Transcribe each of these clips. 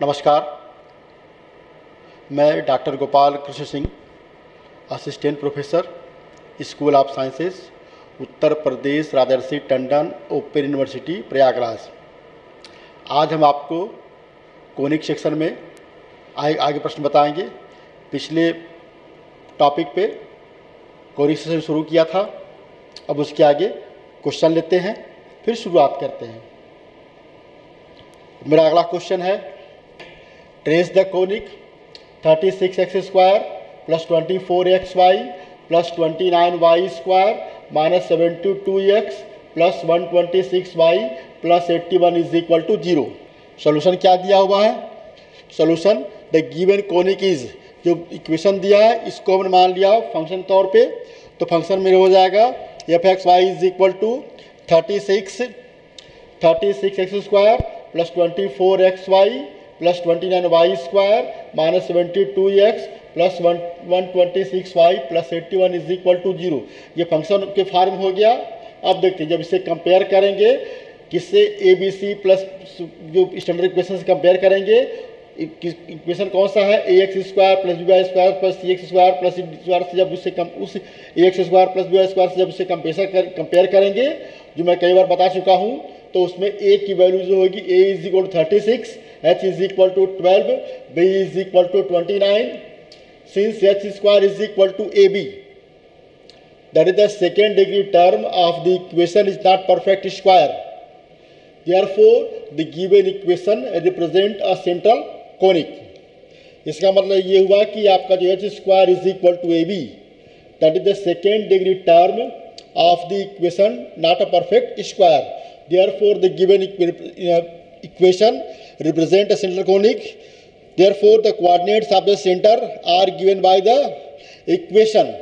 नमस्कार, मैं doctor Gopal Krishna Singh, assistant professor, school of sciences, Uttar Pradesh Rajarshi Tandon open university Prayagraj. आज हम आपको कोनिक सेक्शन में आगे प्रश्न बताएंगे। पिछले टॉपिक पे कोनिक सेक्शन शुरू किया था, अब उसके आगे क्वेश्चन लेते हैं, फिर शुरुआत करते हैं। मेरा अगला क्वेश्चन है, trace the conic 36x square plus 24xy plus 29y² minus 72x plus 126y plus 81 is equal to 0। Solution क्या दिया हुआ है? Solution the given conic is, जो इक्वेशन दिया है इसको हमने मान लिया फंक्शन तौर पे, तो फंक्शन में हो जाएगा f(x, y) is equal to 36x square plus 24xy plus 29y² minus 72x plus 126y plus 81 is equal to 0। ये फंक्शन के फॉर्म हो गया। अब देखते हैं, जब इसे कंपेयर करेंगे किससे, ABC प्लस जो स्टैंडर्ड इक्वेशन से कंपेयर करेंगे, इक्वेशन कौन सा है, ax² plus by² plus cx² plus c² से जब उससे उस ax² प्लस by² से जब उसे कंपेयर करेंगे, जो मैं कई बार बता चुका हूँ, तो उसमें a की वैल्यू जो होगी a is equal to 36, h is equal to 12, b is equal to 29, since h² is equal to ab, that is the second degree term of the equation is not perfect square. Therefore, the given equation represent a central conic. इसका मतलब ये हुआ कि आपका जो h² is equal to ab, that is the second degree term of the equation not a perfect square. Therefore, the given equation represent a central conic. Therefore, the coordinates of the center are given by the equation.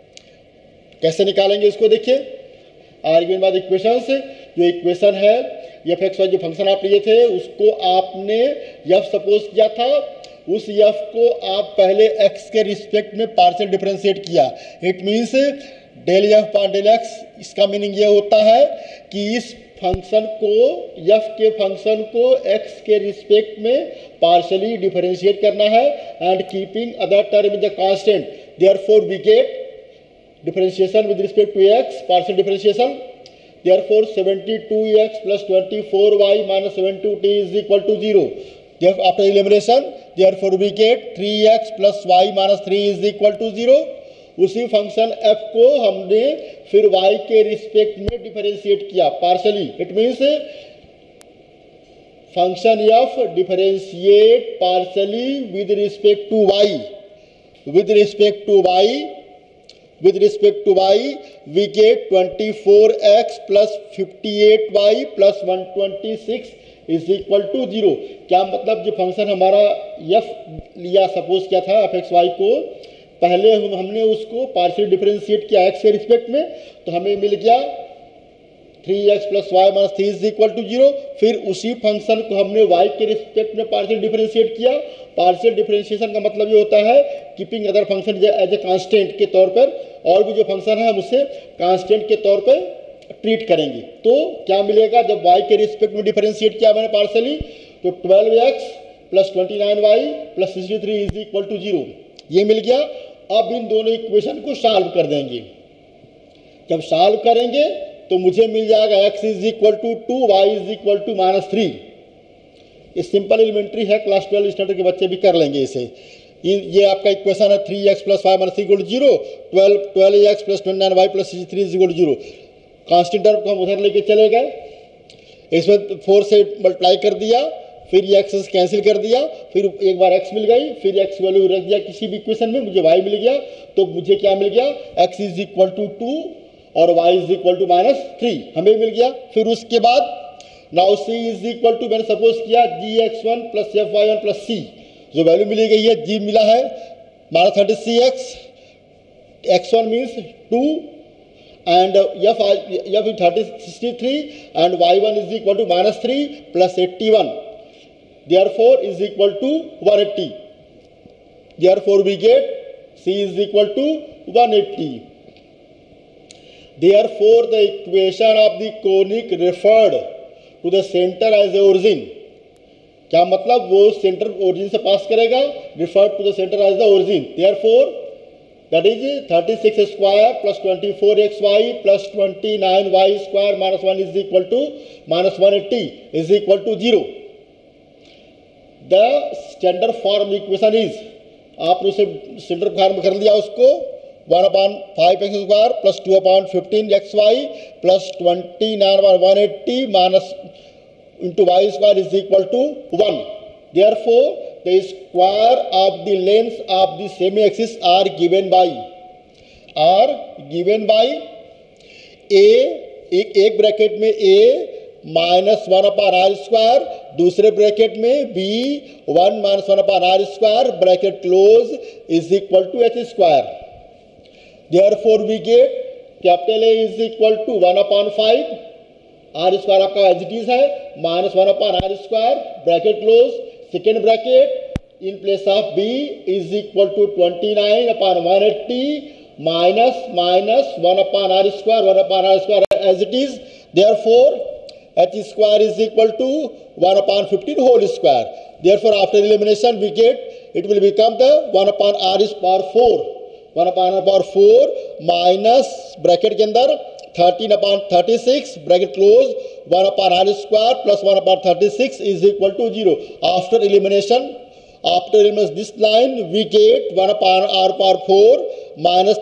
कैसे निकालेंगे इसको? देखिए, R given by the equation से, जो equation है f(x, y) जो function आप लिए थे उसको आपने f सपोज किया था, उस f को आप पहले x के रिस्पेक्ट में पार्शियल डिफरेंशिएट किया। It means del f per del x। इसका मीनिंग ये होता है कि इस फंक्शन को, f के फंक्शन को x के रिस्पेक्ट में पार्शियली डिफरेंशिएट करना है and keeping other term in the constant. Therefore we get differentiation with respect to x, partial differentiation. Therefore, 72x plus 24y minus 72t is equal to 0. Therefore, after elimination, therefore we get 3x plus y minus 3 is equal to 0. उसी function f को हमने फिर y के respect में differentiate किया partially. इट मीन्स function f differentiate partially with respect to y, with respect to y we get 24x plus 58y plus 126 is equal to 0। क्या मतलब, जो फंक्शन हमारा f लिया सपोज किया था f(x, y) को, पहले हमने उसको पार्शियल डिफरेंशिएट किया x के रिस्पेक्ट में, तो हमें मिल गया 3x plus y minus 3 is equal to 0। फिर उसी फंक्शन को हमने y के रिस्पेक्ट में पार्शियल डिफरेंशिएट किया। पार्शियल डिफरेंशिएशन का मतलब ये होता है keeping other function as a constant के तौर पर, और भी जो फंक्शन है हम उसे कांस्टेंट के तौर पर ट्रीट करेंगे। तो क्या मिलेगा, जब y के रिस्पेक्ट में डिफरेंशिएट किया मैंने पार्शियली, तो 12x plus 29y plus 63 is equal to 0, ये मिल गया। अब इन दोनों इक्वेशन को सॉल्व कर देंगे। जब सॉल्व करेंगे तो मुझे मिल जाएगा x is equal to 2, y is equal to minus 3। ये सिंपल एलिमेंट्री है, क्लास 12 स्टैंडर्ड के बच्चे भी कर लेंगे इसे। ये आपका इक्वेशन है 3x plus 5 minus 3 equal to 0, 12x plus 29y plus 63 is equal to 0। Constant term को हम उधर लेके चले गए, इसमें 4 से मल्टीप्लाई कर दिया, फिर ये x कैंसिल कर दिया, फिर एक बार x मिल गई, फिर x वैल्यू रख दिया किसी भी इक्वेशन में, मुझे y मिल गया। तो मुझे क्या मिल गया, x इज इक्वल टू 2 और y is equal to minus 3 हमें मिल गया। फिर उसके बाद now c is equal to, मैंने सपोज किया gx1 plus fy1 plus c, जो वैल्यू मिली गई है g मिला है minus 36x, x1 means 2 and f is 63 and y1 is equal to minus 3 plus 81, therefore is equal to 180. Therefore we get c is equal to 180. Therefore the equation of the conic referred to the center as the origin. क्या मतलब, वो centre origin से पास करेगा, refer to the centre as the origin. Therefore that is 36 square plus 24xy plus 29y square minus 1 is equal to minus 180 is equal to 0। The standard form equation is, आपने उसे standard form में कर लिया उसको, 1/5x square plus 2/15xy plus 29/180 minus into y square is equal to 1. Therefore, the square of the lengths of the semi-axis are given by a, एक bracket में a minus 1/r square, दूसरे bracket में b 1 minus 1/r square bracket close is equal to h square. Therefore, we get capital A is equal to 1/5, R square आपका as it is है, minus 1/r square bracket close, second bracket in place of b is equal to 29/180 minus 1/r square as it is. Therefore h square is equal to 1/15 whole square. Therefore after elimination we get it will become the 1/r⁴ minus bracket के अंदर 13/36 bracket close 1/r square plus 1/36 is equal to 0। After elimination this line we get 1/r⁴ minus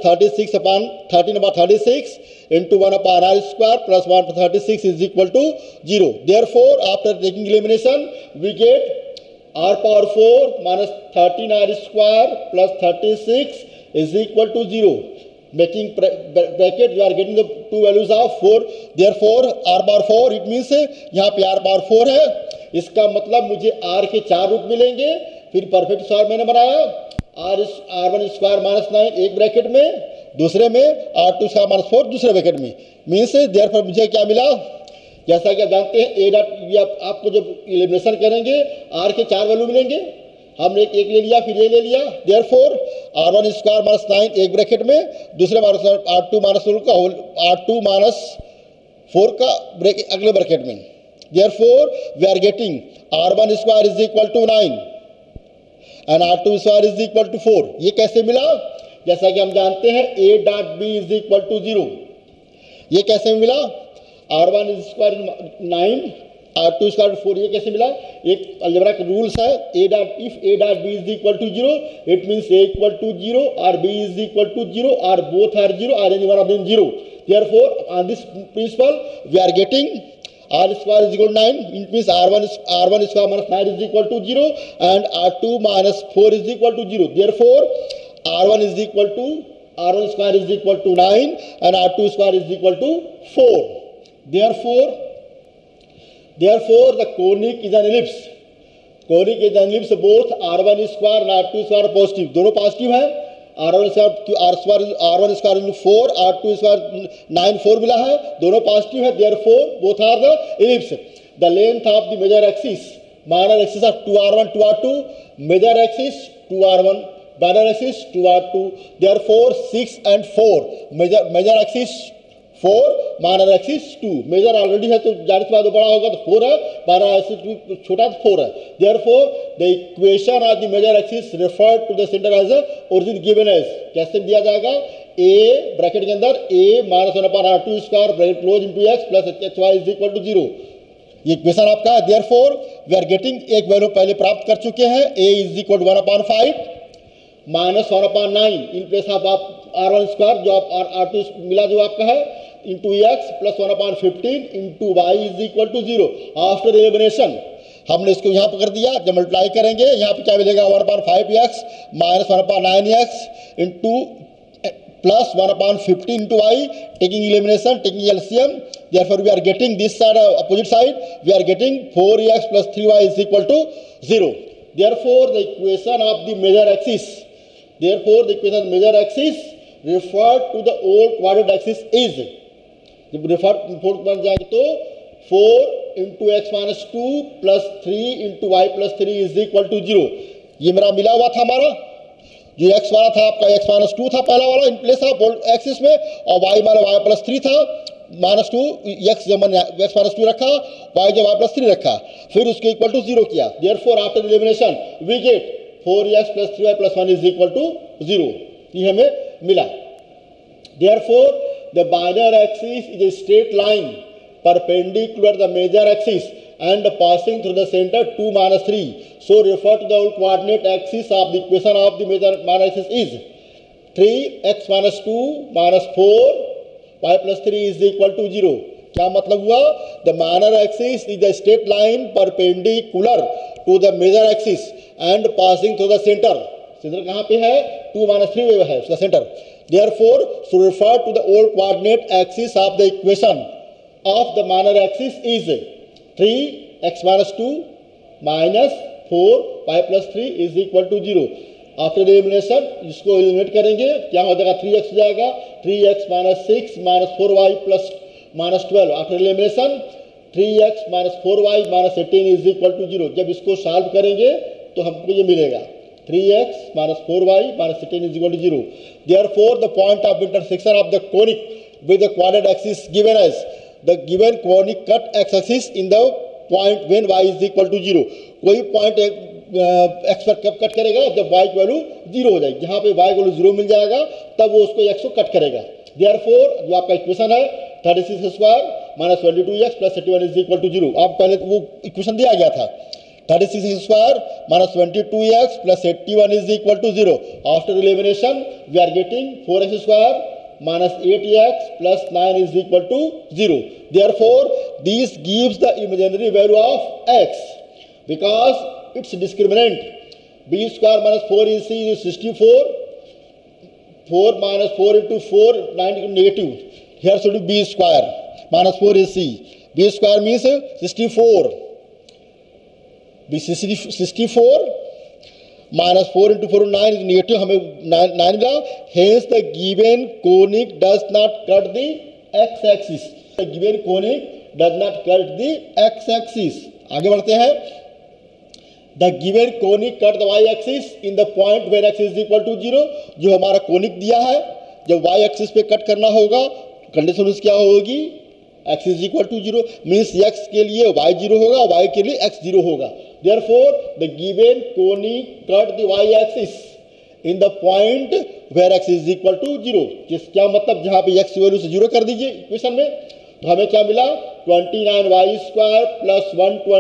13/36 into 1/r square plus 1/36 is equal to 0. Therefore, after taking elimination, we get r⁴ minus 13r square plus 36 is equal to 0. Making bracket, we are getting the two values of 4. Therefore, r⁴ it means यहाँ पे r⁴ है, इसका मतलब मुझे r के 4 root मिलेंगे। फिर perfect square मैंने बनाया, r1 स्क्वायर माइनस 9 एक ब्रैकेट में, दूसरे में r2 स्क्वायर माइनस 4 दूसरे ब्रैकेट में। मीन्स देयरफॉर मुझे क्या मिला, जैसा कि आप जानते हैं a डॉट, ये आपको जब एलिमिनेशन करेंगे r के 4 वैल्यू मिलेंगे, हमने एक ले लिया फिर ये ले लिया। देयरफॉर r1 स्क्वायर माइनस 9 एक ब्रैकेट में, दूसरे माइनस r2 माइनस 4 का होल, r2 माइनस 4 का ब्रैकेट अगले ब्रैकेट में। Therefore we are getting r1 square is equal to 9 and r2 square is equal to 4। ये कैसे मिला, जैसा कि हम जानते हैं a dot b is equal to 0। ये कैसे मिला, r1 स्क्वायर 9 r2 स्क्वायर 4, ये कैसे मिला, एक अलजेब्रा का रूल्स है, a dot b is equal to 0 it means a equal to 0 और b इज इक्वल टू 0 और बोथ आर 0 और any one of them 0। Therefore on this principle we are getting r square is equal to 9, it means r1 square minus 9 is equal to 0 and r2 minus 4 is equal to 0. Therefore, r1 square is equal to 9 and r2 square is equal to 4. Therefore, the conic is an ellipse. Conic is an ellipse, both r1 square and r2 square are positive. दोनों positive है। r1 square into 4, r2 square 9 4 मिला है, दोनों positive है। Therefore, both are the ellipse. The length of the major axis, minor axis of 2r1 2r2, major axis 2r1, minor axis 2r2. Therefore, 6 and 4, major axis 4, minor axis 2। Major already है तो जाहिर सी बात बड़ा होगा तो 4 है, minor axis छोटा तो 4 है। Therefore the equation of the major axis refer to the centre as origin given as, कैसे दिया जाएगा, a ब्रैकेट के अंदर a minus 1/r2 square bracket close into x plus hy is equal to 0। ये equation आपका है। Therefore we are getting, एक value पहले प्राप्त कर चुके हैं, a is equal to 1/5 minus 1/9 in place of आप r1 स्क्वायर जो आप r2 मिला जो आपका है into x plus 1/15 into y is equal to 0। After elimination हमने इसको यहाँ पर कर दिया, जब मल्टीप्लाई करेंगे यहाँ पे क्या मिलेगा, 1/5x minus 1/9x into plus 1/15 into y, taking elimination, taking LCM. Therefore we are getting this side opposite side, we are getting 4x plus 3y is equal to 0। Therefore the equation of the major axis, therefore the equation major axis refer to the old quadrant axis is, जब refer बन जाएंगे तो 4 into x minus 2 plus 3 into y plus 3 is equal to 0। ये मेरा मिला हुआ था, हमारा जो x वाला था आपका x माइनस 2 था पहला वाला in place of old axis में, और y माइनस y प्लस 3 था -2 x जब मैंने x -2 रखा, y जब y +3 रखा, फिर उसके इक्वल टू 0 किया। Therefore after elimination we get 4x + 3y + 1 is equal to 0। ये हमें मिला। Therefore, the minor axis is a straight line perpendicular to the major axis and passing through the center 2 - 3. So, refer to the old coordinate axis of the equation of the minor axis is 3x - 2 - 4 y + 3 is equal to 0. क्या मतलब हुआ? The minor axis is a straight line perpendicular to the major axis and passing through the center. Centre कहाँ पे है? 2 - 3 है उसका सेंटर। Therefore, so refer to the old coordinate axis of the equation of the minor axis is 3x - 2 - 4 y + 3 is equal to 0. After elimination इसको eliminate करेंगे, क्या हो जाएगा? 3x हो जाएगा, 3x - 6 - 4y + -12। After elimination 3x - 4y - 18 is equal to 0। जब इसको solve करेंगे तो हमको ये मिलेगा 3x - 4y - 18 is equal to 0. Therefore, the point of intersection of the conic with the coordinate axis given as the given conic cut x-axis in the point when y is equal to 0. कोई point x पर कब cut करेगा? जब y की value 0 हो जाएगी। जहाँ पे y की वैल्यू 0 मिल जाएगा तब वो उसको x को कट करेगा। Therefore, जो आपका इक्वेशन है 36² - 22x + 81 is equal to 0। आप पहले वो इक्वेशन दिया गया था 36² - 22x + 81 is equal to 0. After elimination, we are getting 4x² - 8x + 9 is equal to 0. Therefore, this gives the imaginary value of x because its discriminant b² - 4ac is 64. 4 - 4 into 4 9 negative. Here should be b² - 4ac. b² means 64. 64 minus 4 into 4 9 is negative, हमें 9 मिला। Hence the given conic does not cut the x-axis. The given conic does not cut the x-axis. आगे बढ़ते हैं। The given conic cut the y-axis in the point where x is equal to 0. जो हमारा conic दिया है, जब y-axis पे cut करना होगा, कंडीशन क्या होगी? x is equal to 0 means x के लिए y 0 होगा, y के लिए x 0 होगा। Therefore, the given conic cut the y-axis in the point where x is equal to 0. क्या मतलब? जहाँ पे x वैल्यू से 0 कर दीजिए इक्वेशन में, तो हमें क्या मिला? 29y² +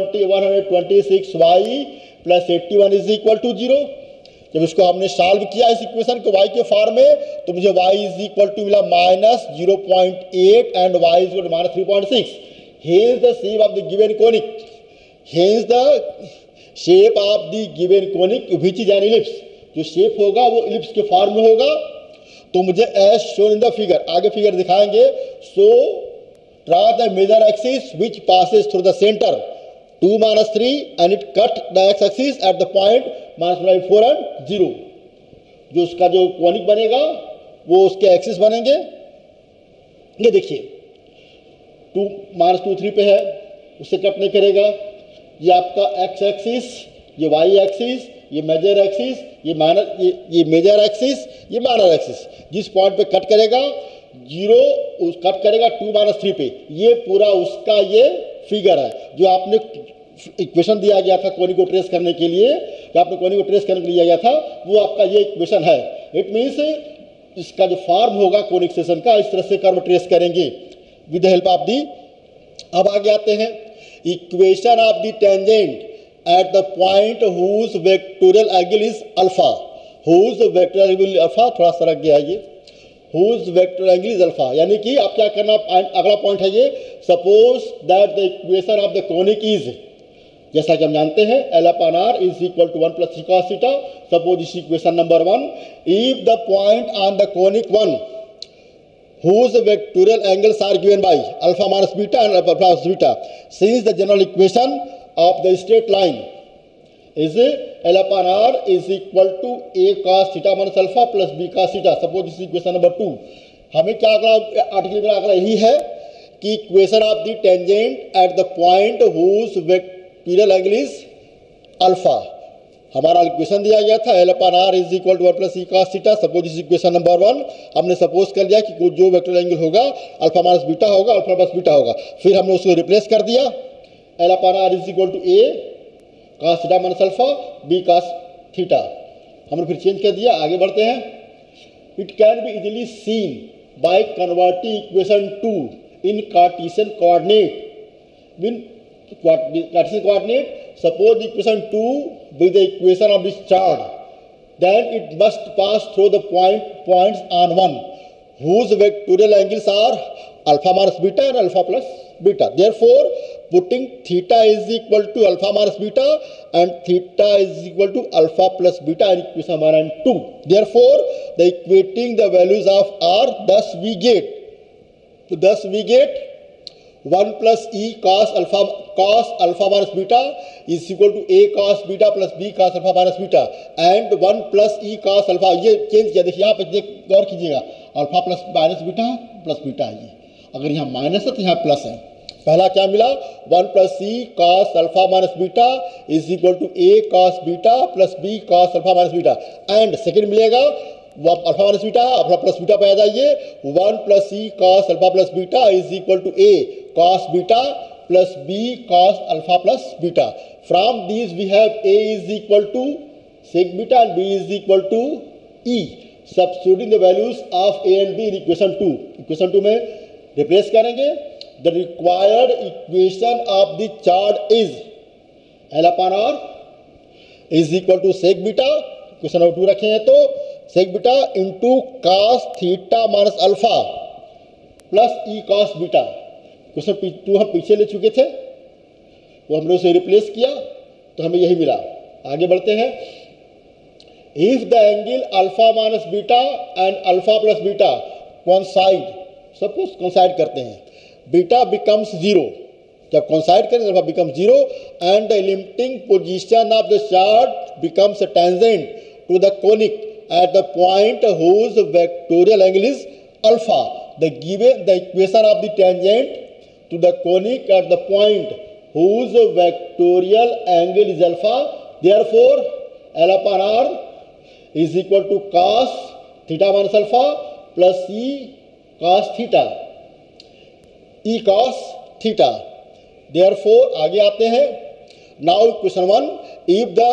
126y + 81 is equal to 0। जब इसको हमने सॉल्व किया इस इक्वेशन को y के फॉर्म में, तो मुझे y इज इक्वल टू मिला -0.8 and y is equal to -3.6। Hence the shape of the given conic, hence the shape of the given conic which is an ellipse. जो shape होगा वो ellipse के form में होगा। तो मुझे as shown in the figure, आगे figure दिखाएंगे। So draw the major axis which passes through the centre 2 - 3 and it cut the x-axis at the point -4 and 0। जो उसका जो कोनिक बनेगा वो उसके एक्सिस बनेंगे। ये देखिए 2 - 2 3 पे है, उससे कट नहीं करेगा। ये आपका x एक्सिस, ये y एक्सिस, ये मेजर एक्सिस, ये मेजर एक्सिस, ये माइनर एक्सिस। जिस पॉइंट पे कट करेगा 0 कट करेगा 2 - 3 पे। ये पूरा उसका ये फिगर है जो आपने इक्वेशन दिया गया था कोनिक को ट्रेस करने के लिए, जो आपने कोनिक को ट्रेस करने के लिए दिया गया था, वो आपका ये इक्वेशन है। इट मीन्स इसका जो फॉर्म होगा कोनिक सेक्शन का, इस तरह से कर्व ट्रेस करेंगे with the help of the. अब आगे आते हैं equation of the tangent at the point whose vectorial angle is alpha. Whose vectorial angle alpha, थोड़ा सा रख गया है ये, whose vectorial angle is alpha. यानी कि आप क्या करना, अगला पॉइंट है ये, suppose that the equation of the conic is, जैसा कि हम जानते हैं L/R is equal to 1 + 3 cos theta. Suppose इस equation number 1, if the point on the conic 1 whose vectorial angles are given by alpha minus beta and alpha plus beta, since the general equation of the straight line is L/R is equal to a cos theta minus alpha plus b cos theta। Suppose इस equation number 2, हमें क्या अगला article में अगला यही है कि equation of the tangent at the point whose vectorial angle is alpha. हमारा इक्वेशन दिया गया था L/R is equal to 1 plus e cos theta. Suppose इस इक्वेशन नंबर 1 हमने सपोज कर लिया कि जो वेक्टर एंगल होगा अल्फा माइनस बीटा होगा, अल्फा प्लस बीटा होगा। फिर हमने उसको रिप्लेस कर दिया L/R is equal to a cos theta minus alpha b cos theta. हमने फिर चेंज कर दिया। आगे बढ़ते हैं। It can be easily seen by converting equation 2 in Cartesian coordinate. Cartesian coordinate, suppose the equation 2 with the equation of this chart, then it must pass through the points on 1 whose vectorial angles are alpha minus beta and alpha plus beta. Therefore, putting theta is equal to alpha minus beta and theta is equal to alpha plus beta in equation 1 and 2. Therefore, the equating the values of r, thus we get 1 plus e cos alpha minus beta is equal to a cos beta plus b cos alpha minus beta and 1 plus e cos alpha। ये change किया, देखिए यहाँ पे गौर कीजिएगा, alpha plus minus beta plus beta है। ये अगर यहाँ माइनस है तो यहाँ प्लस है। पहला क्या मिला 1 plus e cos alpha minus beta is equal to a cos beta plus b cos alpha minus beta and second मिलेगा alpha minus beta, alpha plus beta पे आ जाइए 1 plus e cos alpha plus beta is equal to a cos beta plus b cos alpha plus beta. From these we have a is equal to sec beta and b is equal to e. Substituting the values of a and b in equation 2। Equation 2 में replace करेंगे। The required equation of the chart is L/R is equal to sec beta, equation number 2 रखे हैं तो sec beta into cos theta minus alpha plus e cos beta. Question 2 हम पीछे ले चुके थे, वो हमने उसे रिप्लेस किया तो हमें यही मिला। आगे बढ़ते हैं। If the angle alpha minus beta and alpha plus beta coincide, suppose coincide करते हैं, बीटा बिकम्स 0। जब कोइंसाइड करें alpha becomes 0 and the limiting position of the chart becomes tangent to the conic at the point whose vectorial angle is alpha. The equation of the tangent to the conic at the point whose vectorial angle is alpha. Therefore, L/R is equal to cos theta minus alpha plus e cos theta, e cos theta. Therefore, आगे आते हैं। Now question 1, if the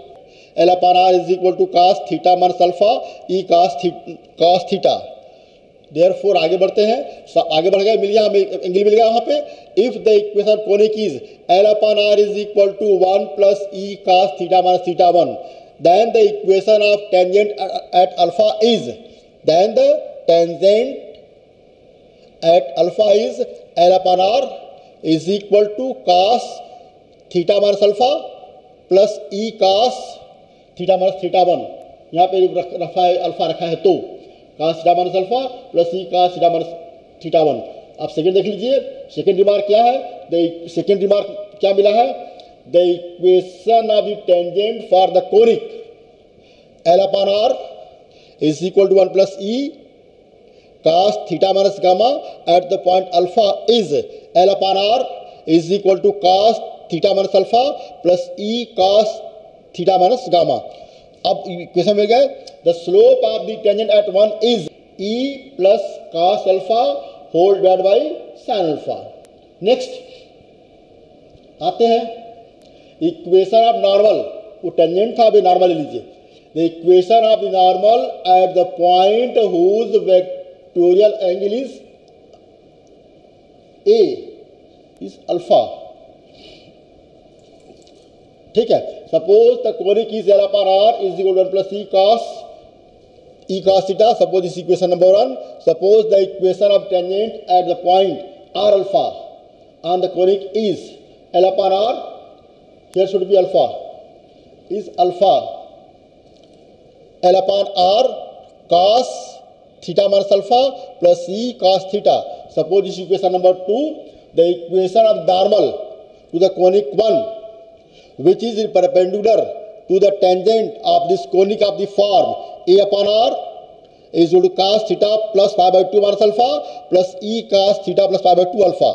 L/R is equal to cos theta minus alpha e cos theta। Therefore आगे बढ़ते हैं। आगे बढ़ गए, मिल गया हमें एंगल मिल गया वहाँ पे। If the equation conic is L/R is equal to 1 plus e cos theta minus theta 1, then the equation of tangent at alpha is, then the tangent at alpha is L/R is equal to cos theta minus alpha plus e cos theta minus theta 1। यहाँ पे रखा है alpha रखा है तो cos theta minus alpha plus e cos theta minus theta 1। अब second देख लीजिए। सेकेंड रिमार्क क्या है? सेकेंड रिमार्क क्या मिला है? The equation of the tangent for the conic L/R is equal to 1 plus e cos theta minus gamma at the point alpha is L/R is equal to cos theta minus alpha plus e cos theta minus gamma. अब equation मिल गए। The slope of the tangent at 1 is e plus cos alpha whole divide by sine alpha. Next आते हैं equation of normal. वो tangent था, अभी normal ले लीजिए। The equation of the normal at the point whose vectorial angle is a is alpha. ठीक है। Suppose the conic is L/R is equal to 1 plus e cos theta. Suppose इस equation number 1। Suppose the equation of tangent at the point r alpha on the conic is L/R, here should be alpha, is alpha L/R cos theta minus alpha plus e cos theta. Suppose इस equation number 2, the equation of normal to the conic 1 which is perpendicular to the tangent of this conic of the form A/R is equal to cos theta plus pi by 2 minus alpha plus e cos theta plus pi by 2 alpha.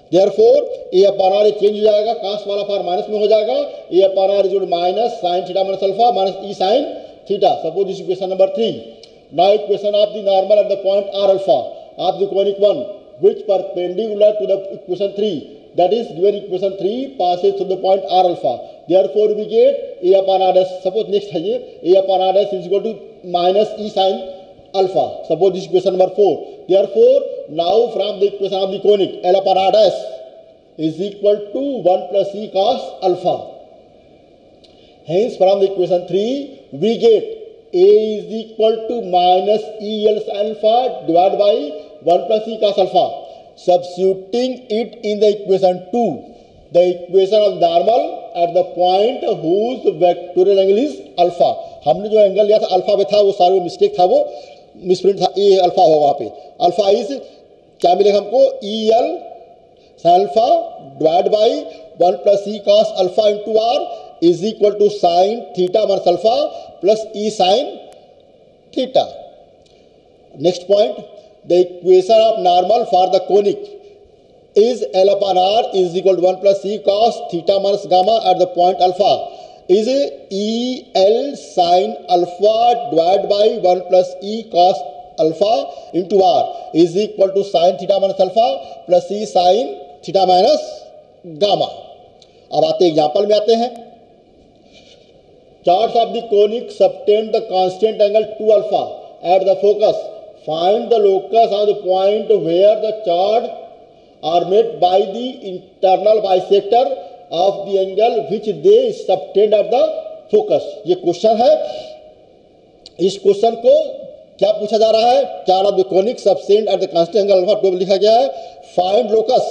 Therefore a upon r change हो जाएगा, cos वाला पार minus में हो जाएगा, a upon r is minus sine theta minus alpha minus e sine theta. Suppose this equation number 3. Now equation of the normal at the point r alpha of the conic one which perpendicular to the equation 3, that is given equation 3 passes through the point r alpha. Therefore we get a upon r dash. Suppose next है ये a upon r dash is equal to minus e sin alpha. Suppose this equation number 4. Therefore now from the equation of the conic l upon r dash is equal to 1 plus e cos alpha. Hence from the equation 3 we get a is equal to minus e l sin alpha divided by 1 plus e cos alpha. Substituting it in the equation 2, the equation of normal at the point whose vectorial angle is alpha. हमने जो angle लिया था alpha पे था वो सारा mistake था, वो मिसप्रिंट था, ए अल्फा होगा वहाँ पे. अल्फा इज क्या मिलेगा हमको, e l sine alpha divide by 1 plus e cos alpha into r is equal to sine theta minus alpha plus e sine theta. Next point, the equation of normal for the conic is L upon R is equal to 1 plus e cos theta minus gamma at the point alpha is E L sin alpha divided by 1 plus e cos alpha into R is equal to sin theta minus alpha plus e sin theta minus gamma. अब आते example में आते हैं. Charts of the conic subtend the constant angle 2 alpha at the focus. Find the locus of the point where the chord are met by the internal bisector of the angle which they subtend at the focus. ये question है. इस question को क्या पूछा जा रहा है, chart of the conic subtend at the constant angle alpha 2 लिखा गया है. Find locus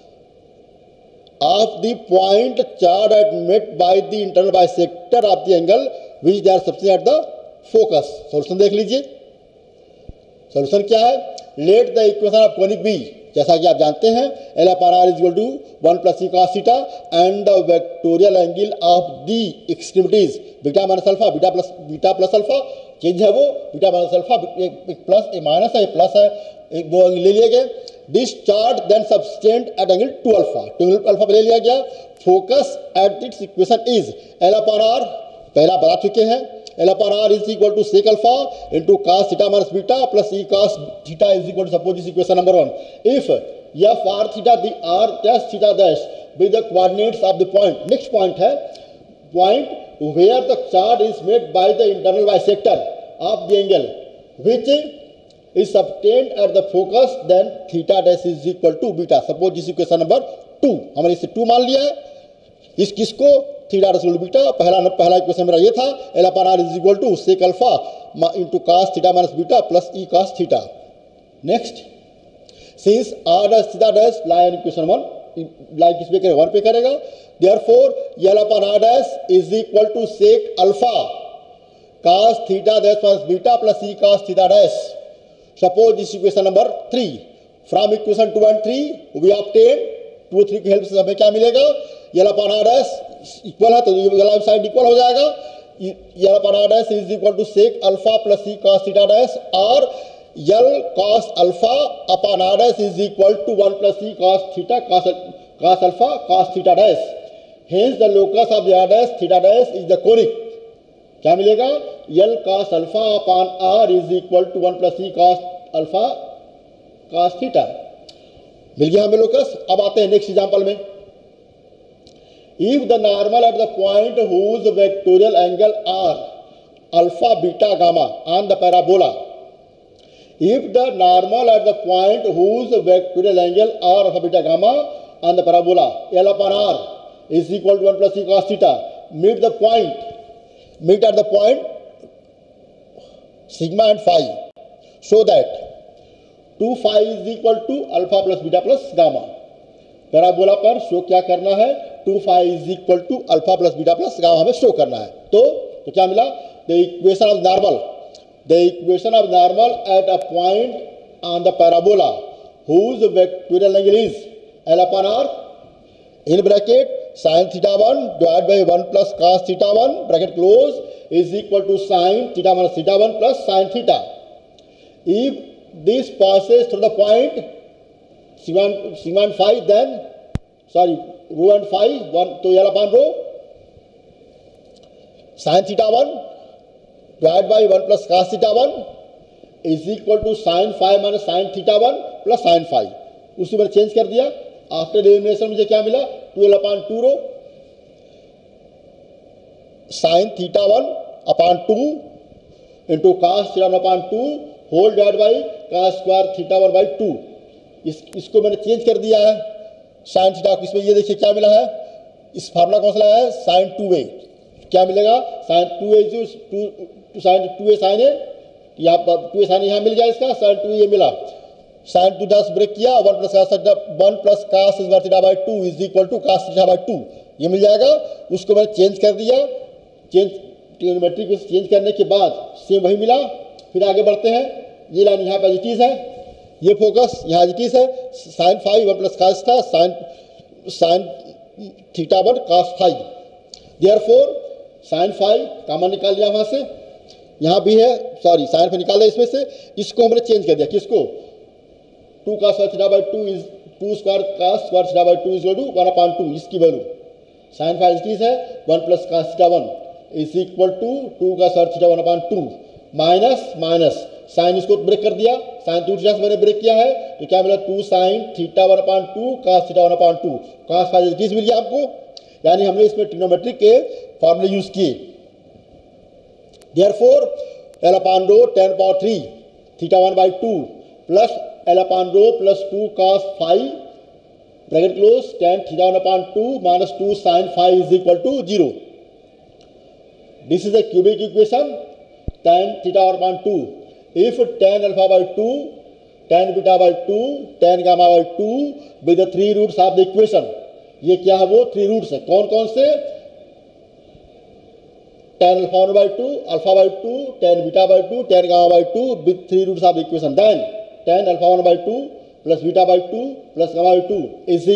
of the point chart at met by the internal bisector of the angle which they are subtend at the focus. Solution देख लीजिए. Solution क्या है, let the equation of conic be, जैसा कि आप जानते हैं l upon r is equal to 1 plus e cos theta and the vectorial angle of the extremities beta minus alpha beta plus alpha change है, वो beta minus alpha एक plus एक minus है एक प्लस है, एक दो एंगल ले लिए गए. This chart then subtend at angle 2 alpha, 2 alpha पे ले लिया गया. Focus at this equation is l upon r, पहला बता चुके हैं, L upon R is equal to sec alpha into cos theta minus beta plus e cos theta is equal to, suppose this equation number 1. If f r theta the r dash theta dash with the coordinates of the point. Next point है point where the chord is made by the internal bisector of the angle which is subtend at the focus, then theta dash is equal to beta. Suppose this equation number 2, हमने इसे 2 मान लिया है. इस किसको, theta dash beta. पहला equation मेरा ये था, l upon r is equal to sec alpha into cos theta minus beta plus e cos theta. Next, since r dash theta dash lie on equation 1, lie किस पे करेगा, 1 पे करेगा. Therefore l upon r dash is equal to sec alpha cos theta dash minus beta plus e cos theta dash. Suppose this equation number 3. From equation 2 and 3 we obtain 2 और 3 की help से हमें क्या मिलेगा, l upon r dash equal है तो ये side equal हो जाएगा. L upon r dash is equal to sec alpha plus e cos theta dash और l cos alpha upon r dash is equal to 1 plus e cos theta cos alpha cos theta dash. Hence the locus of the r dash theta dash is the conic. क्या मिलेगा, l cos alpha upon r is equal to 1 plus e cos alpha cos theta. मिल गया हमें locus. अब आते हैं next example में. If the normal at the point whose vectorial angle are alpha beta gamma on the parabola, if the normal at the point whose vectorial angle are alpha beta gamma on the parabola L upon R is equal to 1 plus e cos theta, meet at the point sigma and phi, so that 2 phi is equal to alpha plus beta plus gamma. Parabola पर show क्या करना है, 2 phi is equal to alpha plus beta plus gamma हमें show करना है. तो क्या मिला, the equation of normal at a point on the parabola whose vectorial angle is l upon r in bracket sin theta 1 divided by 1 plus cos theta 1 bracket close is equal to sin theta minus theta 1 plus sin theta. If this passes through the point sigma and phi, then sorry rho and phi 1, तो L upon rho sin theta 1 divided by 1 plus cos theta 1 is equal to sin phi minus sin theta 1 plus sin phi. उसी पर change कर दिया. After elimination मुझे क्या मिला? 12 upon 2 rho sin theta 1 upon 2 into cos theta 1 upon 2 whole divide by cos square theta 1 by 2. इसको मैंने change कर दिया है साइन थीटा को. इसमें ये देखिए क्या मिला है, इस फार्मूला कौन सा लाया है, साइन 2a. क्या मिलेगा, sine 2a two sine 2a sine a, यहाँ 2a साइन यहाँ मिल गया, इसका साइन 2a मिला. साइन 2 10 ब्रेक किया, 1 plus cos square theta by 2 is equal to cos theta by 2, ये मिल जाएगा. उसको मैंने चेंज कर दिया. चेंज ट्रिग्नोमेट्री को चेंज करने के बाद सेम वही मिला. फिर आगे बढ़ते हैं. ये लाइन यहाँ पर एजिटीज है, ये फोकस यहाँ एजिटीज है. साइन फाई 1 प्लस cos था, sine theta 1 cos phi. Therefore sine phi common निकाल लिया वहाँ से, यहाँ भी है, सॉरी साइन फाई निकाल लिया इसमें से. इसको हमने चेंज कर दिया, किसको, 2 cos theta by 2 is 2 square cos square theta by 2 is equal to 1 upon 2. इसकी वैल्यू साइन फाई एजिटीज है 1 plus cos theta 1 is equal to 2 cos square theta 1 upon 2 minus minus sine इसको break कर दिया. Sign 2 theta से मैंने break किया है, तो क्या मिला, 2 sine theta 1 upon 2 cos theta 1 upon 2 cos phi एजिटीज मिल गया आपको. यानी हमने इसमें ट्रिग्नोमेट्री के फॉर्मूले यूज किए. Therefore L upon rho 10 power 3 theta 1 by 2 plus L upon rho plus 2 cos phi bracket close tan theta 1 upon 2 minus 2 sin phi is equal to 0. This is a cubic equation. Tan theta 1 upon 2. If tan alpha by 2, tan beta by 2, tan gamma by 2 with the 3 roots of the equation. ये क्या है, वो 3 roots है. कौन कौन से, tan alpha 1 by 2, alpha by 2, tan beta by 2, tan gamma by 2 with 3 roots of the equation. Then tan alpha 1 by 2 plus beta by 2 plus gamma by 2 is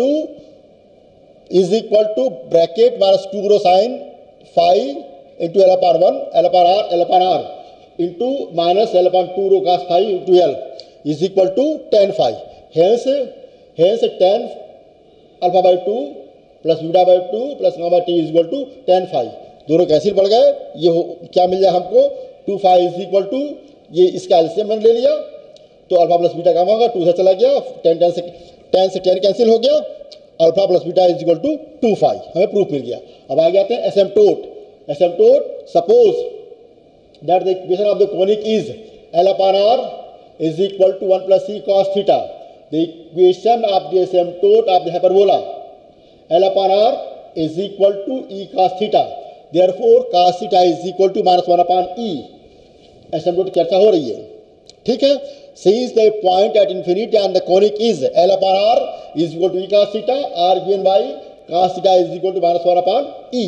equal to bracket minus 2 rho sin phi into L upon 1, L upon R into minus L upon 2 rho cos phi into L is equal to tan phi. Hence tan alpha by 2 plus beta by 2 plus gamma by t is equal to tan phi. दोनों cancel पड़ गए. ये क्या मिल जाए हमको, 2 phi is equal to, ये इसका LCM मैंने ले लिया, तो अल्फा प्लस बीटा गामा होगा, 2 से चला गया, tan से tan कैंसिल हो गया, alpha plus beta is equal to 2 phi. हमें प्रूफ मिल गया. अब आगे आते हैं एसिम्पटोट. Suppose that the equation of the conic is L upon R is equal to 1 plus C cos theta. The equation of the asymptote of the hyperbola L upon R is equal to E cos theta. Therefore cos theta is equal to minus 1 upon E. asymptote चर्चा हो रही है, ठीक है. Since the point at infinity and the conic is L upon R is equal to E cos theta, R given by cos theta is equal to minus 1 upon E.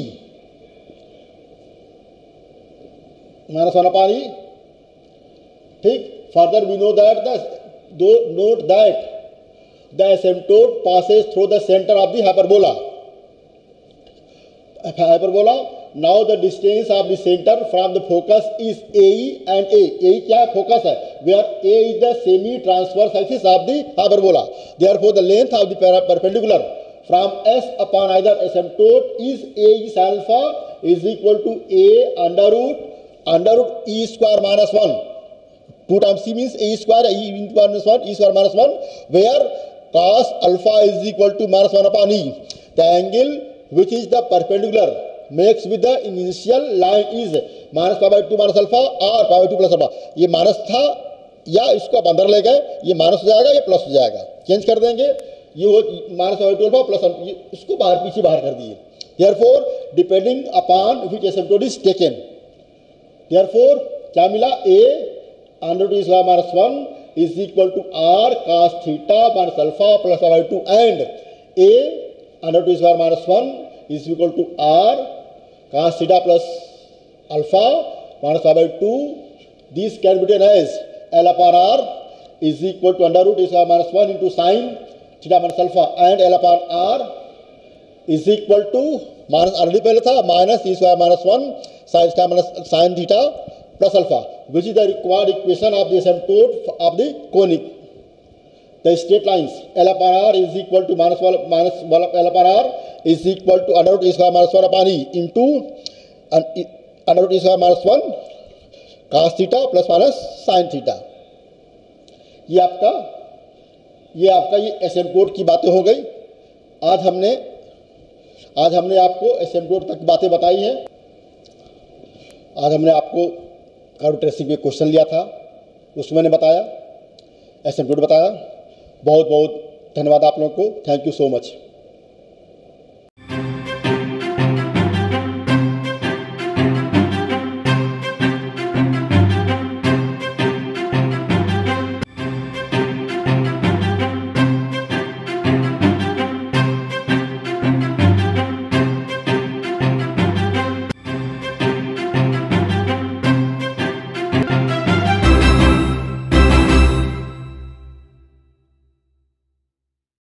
minus 1 upon E. ठीक. Further we know that the asymptote passes through the center of the hyperbola. Now the distance of the center from the focus is AE and A. AE क्या है, focus है, where A is the semi-transverse axis of the hyperbola. Therefore the length of the perpendicular from S upon either asymptote is A sin alpha is equal to A under root E square minus 1. 2 times C means A square, E into minus 1, E square minus 1, where cos alpha is equal to minus 1 upon E. The angle which is the perpendicular makes with the initial line is minus pi by 2 minus alpha or pi by 2 plus alpha. ये minus था, या इसको आप अंदर ले गए, ये minus हो जाएगा, ये प्लस हो जाएगा, चेंज कर देंगे. ये हो माइनस pi by 2 alpha प्लस, इसको पीछे बाहर कर दिए. Therefore depending upon which asymptote is taken, therefore क्या मिला, A under root E square minus 1 is equal to R cos theta minus alpha plus pi by 2, and A under root E square minus 1 is equal to R cos theta plus alpha minus pi by 2. This can be written as L upon R is equal to under root E square minus 1 into sin theta minus alpha, and L upon R is equal to minus already पहले था minus E square minus 1 sin theta minus sin theta plus alpha, which is the required equation of the asymptote of the conic. The straight lines L upon R is equal to minus one L upon R is equal to under root e square minus one upon e into under root e square minus one cos theta plus minus sine theta. ये आपका ये asymptote की बातें हो गई। आज हमने आपको एसिम्प्टोट तक बातें बताई हैं। आज हमने आपको कैरेक्टरिस्टिक में क्वेश्चन लिया था, उसमें मैंने बताया, एसिम्प्टोट बताया। बहुत बहुत धन्यवाद आप लोगों को। Thank you so much.